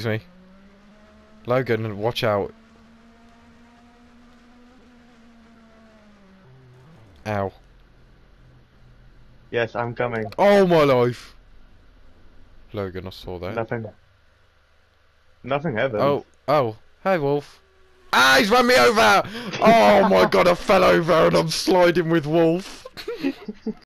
me. Logan, watch out. Ow. Yes, I'm coming. Oh my life! Logan, I saw that. Nothing. Nothing happened. Oh. Hey, Wolf. Ah, he's run me over! Oh my god, I fell over and I'm sliding with Wolf.